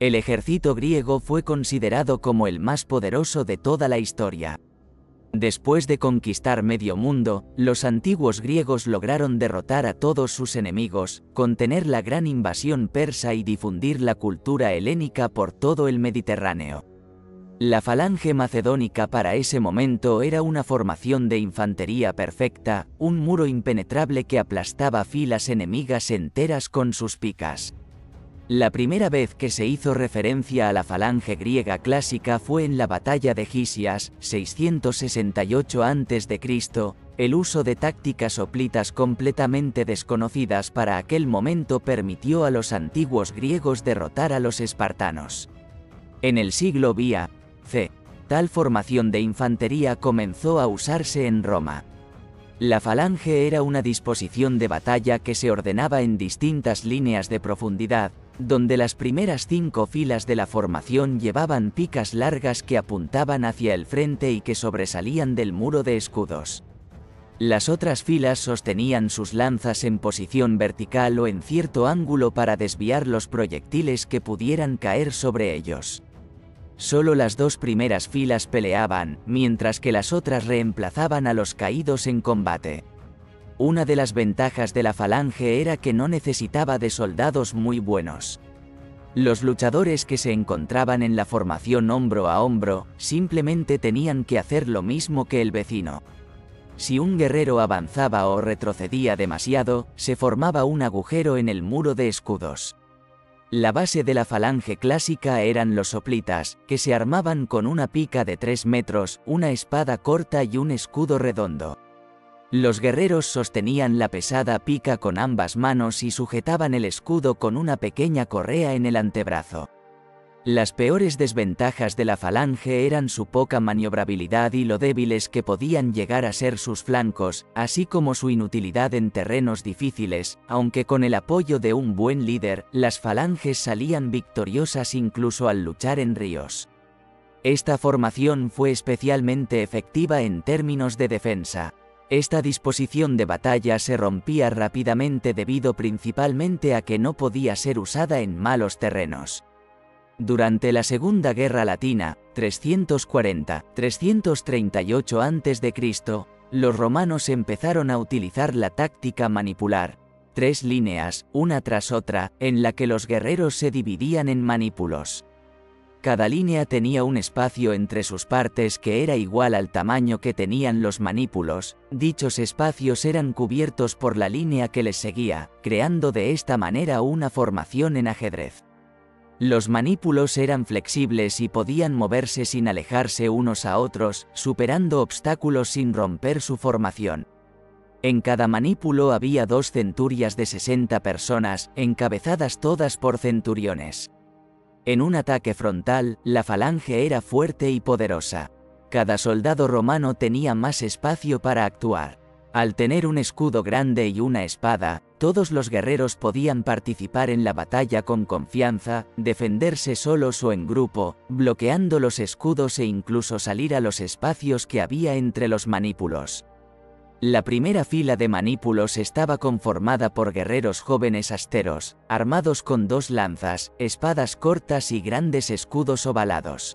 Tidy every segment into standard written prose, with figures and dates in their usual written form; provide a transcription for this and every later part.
El ejército griego fue considerado como el más poderoso de toda la historia. Después de conquistar medio mundo, los antiguos griegos lograron derrotar a todos sus enemigos, contener la gran invasión persa y difundir la cultura helénica por todo el Mediterráneo. La falange macedónica para ese momento era una formación de infantería perfecta, un muro impenetrable que aplastaba filas enemigas enteras con sus picas. La primera vez que se hizo referencia a la falange griega clásica fue en la batalla de Gisias, 668 a.C., el uso de tácticas hoplitas completamente desconocidas para aquel momento permitió a los antiguos griegos derrotar a los espartanos. En el siglo b.a.c., tal formación de infantería comenzó a usarse en Roma. La falange era una disposición de batalla que se ordenaba en distintas líneas de profundidad, donde las primeras 5 filas de la formación llevaban picas largas que apuntaban hacia el frente y que sobresalían del muro de escudos. Las otras filas sostenían sus lanzas en posición vertical o en cierto ángulo para desviar los proyectiles que pudieran caer sobre ellos. Solo las 2 primeras filas peleaban, mientras que las otras reemplazaban a los caídos en combate. Una de las ventajas de la falange era que no necesitaba de soldados muy buenos. Los luchadores que se encontraban en la formación hombro a hombro, simplemente tenían que hacer lo mismo que el vecino. Si un guerrero avanzaba o retrocedía demasiado, se formaba un agujero en el muro de escudos. La base de la falange clásica eran los hoplitas, que se armaban con una pica de 3 metros, una espada corta y un escudo redondo. Los guerreros sostenían la pesada pica con ambas manos y sujetaban el escudo con una pequeña correa en el antebrazo. Las peores desventajas de la falange eran su poca maniobrabilidad y lo débiles que podían llegar a ser sus flancos, así como su inutilidad en terrenos difíciles, aunque con el apoyo de un buen líder, las falanges salían victoriosas incluso al luchar en ríos. Esta formación fue especialmente efectiva en términos de defensa. Esta disposición de batalla se rompía rápidamente debido principalmente a que no podía ser usada en malos terrenos. Durante la Segunda Guerra Latina, 340-338 a.C., los romanos empezaron a utilizar la táctica manipular, 3 líneas, una tras otra, en la que los guerreros se dividían en manípulos. Cada línea tenía un espacio entre sus partes que era igual al tamaño que tenían los manípulos. Dichos espacios eran cubiertos por la línea que les seguía, creando de esta manera una formación en ajedrez. Los manípulos eran flexibles y podían moverse sin alejarse unos a otros, superando obstáculos sin romper su formación. En cada manípulo había 2 centurias de 60 personas, encabezadas todas por centuriones. En un ataque frontal, la falange era fuerte y poderosa. Cada soldado romano tenía más espacio para actuar. Al tener un escudo grande y una espada, todos los guerreros podían participar en la batalla con confianza, defenderse solos o en grupo, bloqueando los escudos e incluso salir a los espacios que había entre los manípulos. La primera fila de manípulos estaba conformada por guerreros jóvenes asteros, armados con 2 lanzas, espadas cortas y grandes escudos ovalados.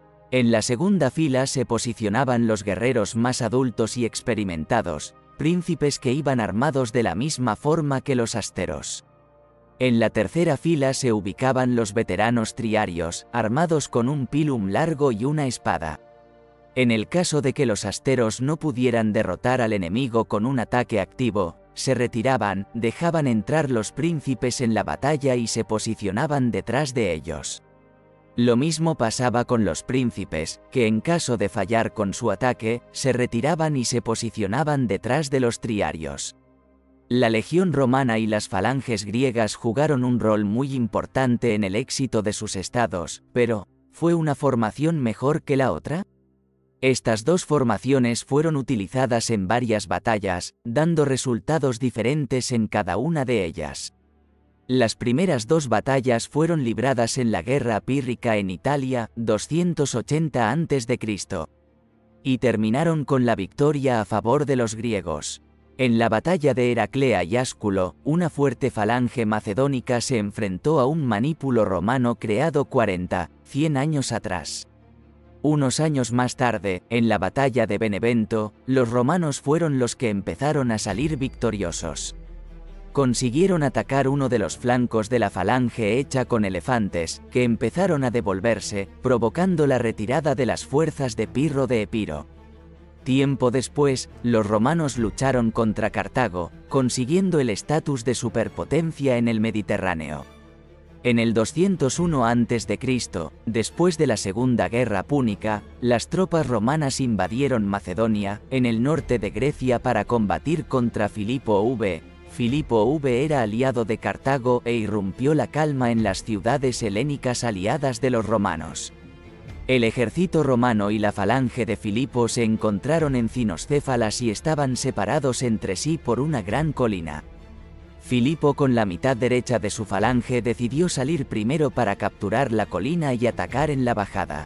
En la segunda fila se posicionaban los guerreros más adultos y experimentados, príncipes que iban armados de la misma forma que los asteros. En la tercera fila se ubicaban los veteranos triarios, armados con un pilum largo y una espada. En el caso de que los asteros no pudieran derrotar al enemigo con un ataque activo, se retiraban, dejaban entrar los príncipes en la batalla y se posicionaban detrás de ellos. Lo mismo pasaba con los príncipes, que en caso de fallar con su ataque, se retiraban y se posicionaban detrás de los triarios. La legión romana y las falanges griegas jugaron un rol muy importante en el éxito de sus estados, pero ¿fue una formación mejor que la otra? Estas 2 formaciones fueron utilizadas en varias batallas, dando resultados diferentes en cada una de ellas. Las primeras 2 batallas fueron libradas en la Guerra Pírrica en Italia, 280 a.C., y terminaron con la victoria a favor de los griegos. En la batalla de Heraclea y Ásculo, una fuerte falange macedónica se enfrentó a un manípulo romano creado 100 años atrás. Unos años más tarde, en la batalla de Benevento, los romanos fueron los que empezaron a salir victoriosos. Consiguieron atacar uno de los flancos de la falange hecha con elefantes, que empezaron a devolverse, provocando la retirada de las fuerzas de Pirro de Epiro. Tiempo después, los romanos lucharon contra Cartago, consiguiendo el estatus de superpotencia en el Mediterráneo. En el 201 a.C., después de la Segunda Guerra Púnica, las tropas romanas invadieron Macedonia, en el norte de Grecia, para combatir contra Filipo V. Filipo V era aliado de Cartago e irrumpió la calma en las ciudades helénicas aliadas de los romanos. El ejército romano y la falange de Filipo se encontraron en Cinoscéfalas y estaban separados entre sí por una gran colina. Filipo, con la mitad derecha de su falange, decidió salir primero para capturar la colina y atacar en la bajada.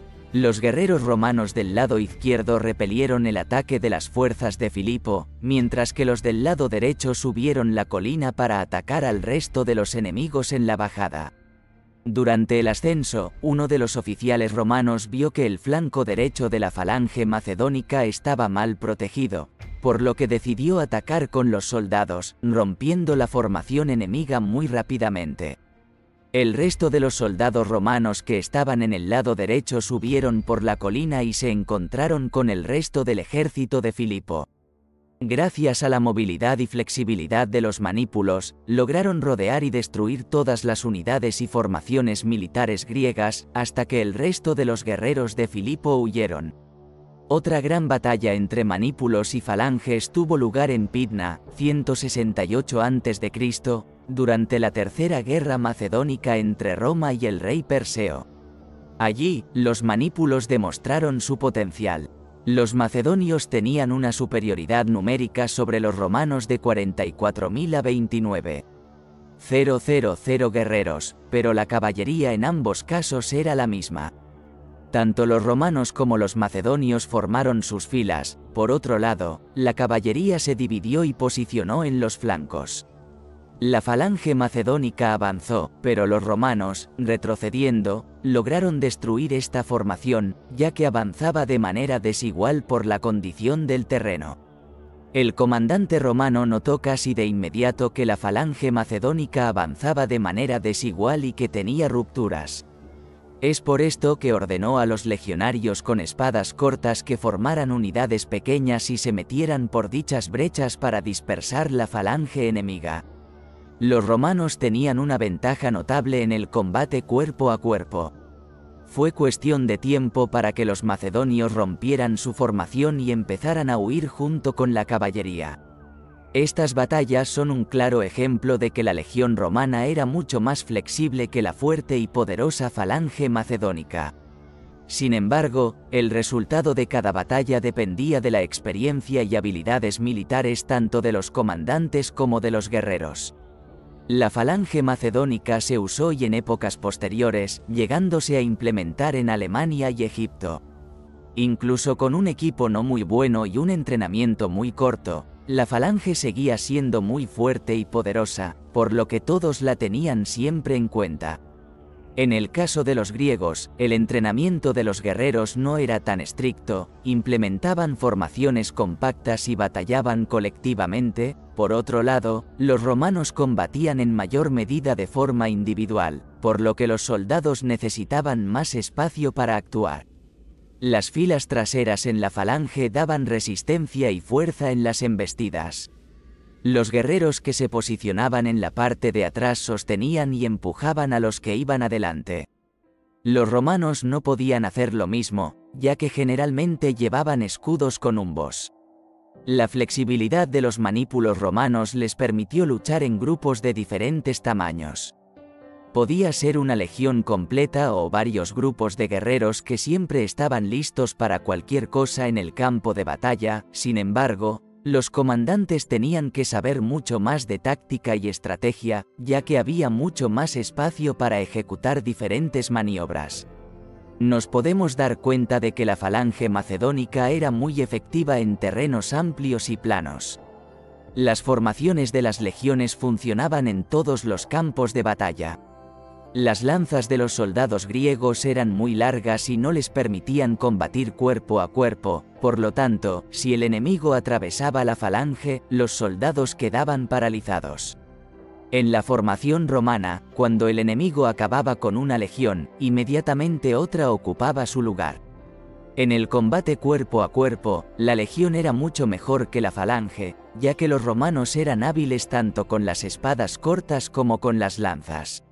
Los guerreros romanos del lado izquierdo repelieron el ataque de las fuerzas de Filipo, mientras que los del lado derecho subieron la colina para atacar al resto de los enemigos en la bajada. Durante el ascenso, uno de los oficiales romanos vio que el flanco derecho de la falange macedónica estaba mal protegido, por lo que decidió atacar con los soldados, rompiendo la formación enemiga muy rápidamente. El resto de los soldados romanos que estaban en el lado derecho subieron por la colina y se encontraron con el resto del ejército de Filipo. Gracias a la movilidad y flexibilidad de los manípulos, lograron rodear y destruir todas las unidades y formaciones militares griegas, hasta que el resto de los guerreros de Filipo huyeron. Otra gran batalla entre manípulos y falanges tuvo lugar en Pydna, 168 a.C., durante la Tercera Guerra Macedónica entre Roma y el rey Perseo. Allí, los manípulos demostraron su potencial. Los macedonios tenían una superioridad numérica sobre los romanos de 44.000 a 29.000 guerreros, pero la caballería en ambos casos era la misma. Tanto los romanos como los macedonios formaron sus filas. Por otro lado, la caballería se dividió y posicionó en los flancos. La falange macedónica avanzó, pero los romanos, retrocediendo, lograron destruir esta formación, ya que avanzaba de manera desigual por la condición del terreno. El comandante romano notó casi de inmediato que la falange macedónica avanzaba de manera desigual y que tenía rupturas. Es por esto que ordenó a los legionarios con espadas cortas que formaran unidades pequeñas y se metieran por dichas brechas para dispersar la falange enemiga. Los romanos tenían una ventaja notable en el combate cuerpo a cuerpo. Fue cuestión de tiempo para que los macedonios rompieran su formación y empezaran a huir junto con la caballería. Estas batallas son un claro ejemplo de que la legión romana era mucho más flexible que la fuerte y poderosa falange macedónica. Sin embargo, el resultado de cada batalla dependía de la experiencia y habilidades militares tanto de los comandantes como de los guerreros. La falange macedónica se usó y en épocas posteriores, llegándose a implementar en Alemania y Egipto. Incluso con un equipo no muy bueno y un entrenamiento muy corto, la falange seguía siendo muy fuerte y poderosa, por lo que todos la tenían siempre en cuenta. En el caso de los griegos, el entrenamiento de los guerreros no era tan estricto, implementaban formaciones compactas y batallaban colectivamente. Por otro lado, los romanos combatían en mayor medida de forma individual, por lo que los soldados necesitaban más espacio para actuar. Las filas traseras en la falange daban resistencia y fuerza en las embestidas. Los guerreros que se posicionaban en la parte de atrás sostenían y empujaban a los que iban adelante. Los romanos no podían hacer lo mismo, ya que generalmente llevaban escudos con humbos. La flexibilidad de los manípulos romanos les permitió luchar en grupos de diferentes tamaños. Podía ser una legión completa o varios grupos de guerreros que siempre estaban listos para cualquier cosa en el campo de batalla. Sin embargo, los comandantes tenían que saber mucho más de táctica y estrategia, ya que había mucho más espacio para ejecutar diferentes maniobras. Nos podemos dar cuenta de que la falange macedónica era muy efectiva en terrenos amplios y planos. Las formaciones de las legiones funcionaban en todos los campos de batalla. Las lanzas de los soldados griegos eran muy largas y no les permitían combatir cuerpo a cuerpo, por lo tanto, si el enemigo atravesaba la falange, los soldados quedaban paralizados. En la formación romana, cuando el enemigo acababa con una legión, inmediatamente otra ocupaba su lugar. En el combate cuerpo a cuerpo, la legión era mucho mejor que la falange, ya que los romanos eran hábiles tanto con las espadas cortas como con las lanzas.